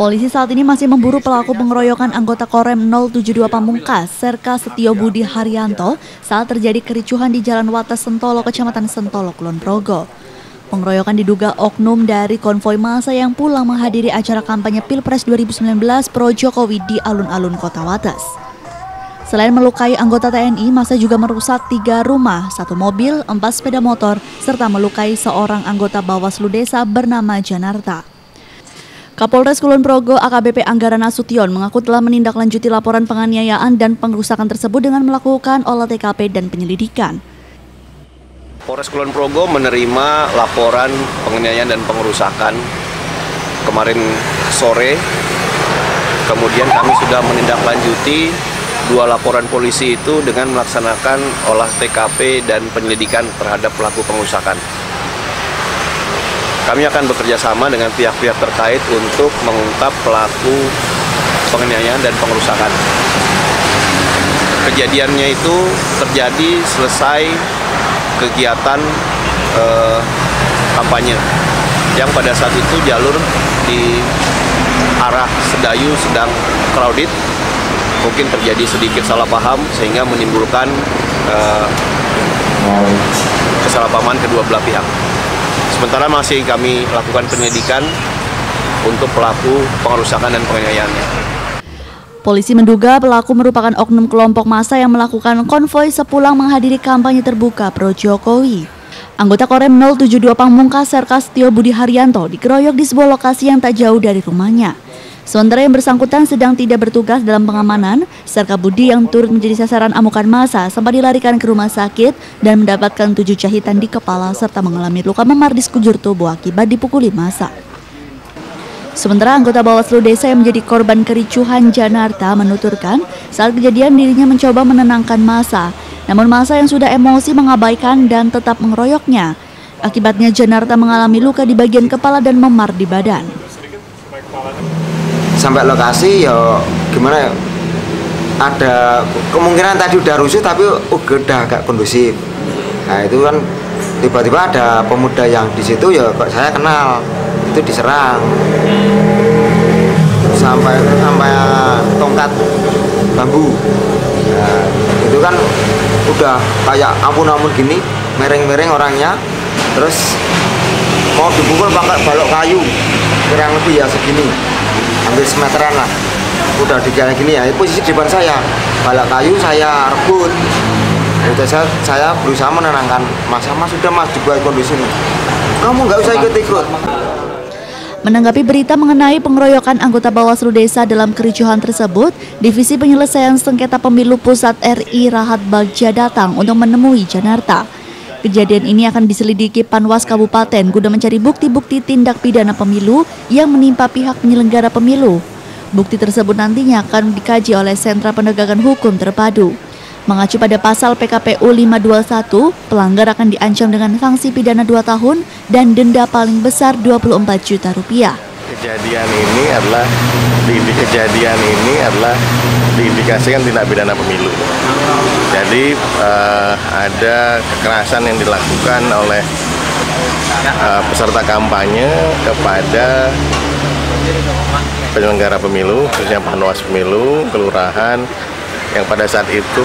Polisi saat ini masih memburu pelaku pengeroyokan anggota Korem 072 Pamungkas, Serka Setio Budi Haryanto, saat terjadi kericuhan di Jalan Wates Sentolo, Kecamatan Sentolo, Kulon Progo. Pengeroyokan diduga oknum dari konvoi massa yang pulang menghadiri acara kampanye Pilpres 2019 Pro Jokowi di alun-alun Kota Wates. Selain melukai anggota TNI, massa juga merusak 3 rumah, 1 mobil, 4 sepeda motor, serta melukai seorang anggota Bawaslu Desa bernama Janarta. Kapolres Kulon Progo AKBP Anggara Nasution mengaku telah menindaklanjuti laporan penganiayaan dan pengrusakan tersebut dengan melakukan olah TKP dan penyelidikan. Polres Kulon Progo menerima laporan penganiayaan dan pengerusakan kemarin sore. Kemudian kami sudah menindaklanjuti 2 laporan polisi itu dengan melaksanakan olah TKP dan penyelidikan terhadap pelaku pengerusakan. Kami akan bekerja sama dengan pihak-pihak terkait untuk mengungkap pelaku penganiayaan dan pengerusakan. Kejadiannya itu terjadi selesai kegiatan kampanye, yang pada saat itu jalur di arah Sedayu sedang crowded. Mungkin terjadi sedikit salah paham sehingga menimbulkan kesalahpahaman kedua belah pihak. Sementara masih kami lakukan penyelidikan untuk pelaku pengerusakan dan penganiayaannya. Polisi menduga pelaku merupakan oknum kelompok massa yang melakukan konvoi sepulang menghadiri kampanye terbuka Pro Jokowi. Anggota Korem 072 Pamungkas Serka Setio Budi Haryanto dikeroyok di sebuah lokasi yang tak jauh dari rumahnya. Sementara yang bersangkutan sedang tidak bertugas dalam pengamanan, Serka Budi yang turut menjadi sasaran amukan massa sempat dilarikan ke rumah sakit dan mendapatkan 7 jahitan di kepala serta mengalami luka memar di sekujur tubuh akibat dipukuli massa. Sementara anggota Bawaslu Desa yang menjadi korban kericuhan Janarta menuturkan saat kejadian dirinya mencoba menenangkan massa, namun massa yang sudah emosi mengabaikan dan tetap mengeroyoknya. Akibatnya Janarta mengalami luka di bagian kepala dan memar di badan. Sampai lokasi ya gimana ya, ada kemungkinan tadi udah rusuh tapi udah agak kondusif. Nah itu kan tiba-tiba ada pemuda yang di situ ya kok saya kenal, itu diserang sampai tongkat bambu. Nah, itu kan udah kayak ampun-ampun gini, mereng-mereng orangnya, terus mau dipukul pakai balok kayu kurang lebih ya segini, hampir semeteran lah, udah kayak gini ya, posisi di depan saya, balak kayu saya rebut. Udah saya berusaha menenangkan, mas sudah mas dibuat kondisi ini, kamu nggak usah ikut-ikut. Menanggapi berita mengenai pengeroyokan anggota Bawaslu Desa dalam kericuhan tersebut, Divisi Penyelesaian Sengketa Pemilu Pusat RI Rahat Bagja datang untuk menemui Janarta. Kejadian ini akan diselidiki Panwas Kabupaten guna mencari bukti-bukti tindak pidana pemilu yang menimpa pihak penyelenggara pemilu. Bukti tersebut nantinya akan dikaji oleh Sentra Penegakan Hukum Terpadu. Mengacu pada pasal PKPU 521, pelanggar akan diancam dengan sanksi pidana 2 tahun dan denda paling besar Rp24 juta. Kejadian ini adalah diindikasikan tindak pidana pemilu. Jadi ada kekerasan yang dilakukan oleh peserta kampanye kepada penyelenggara pemilu, khususnya Panwas Pemilu, kelurahan, yang pada saat itu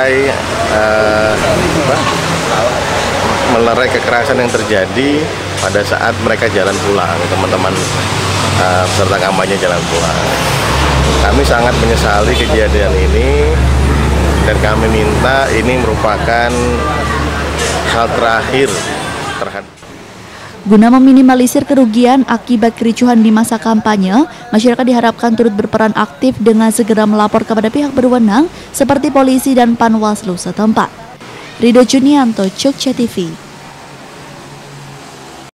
melerai kekerasan yang terjadi pada saat mereka jalan pulang, teman-teman peserta kampanye jalan pulang. Kami sangat menyesali kejadian ini dan kami minta ini merupakan hal terakhir terhadap. Guna meminimalisir kerugian akibat kericuhan di masa kampanye, masyarakat diharapkan turut berperan aktif dengan segera melapor kepada pihak berwenang seperti polisi dan Panwaslu setempat. Ridho Junianto, Jogja TV.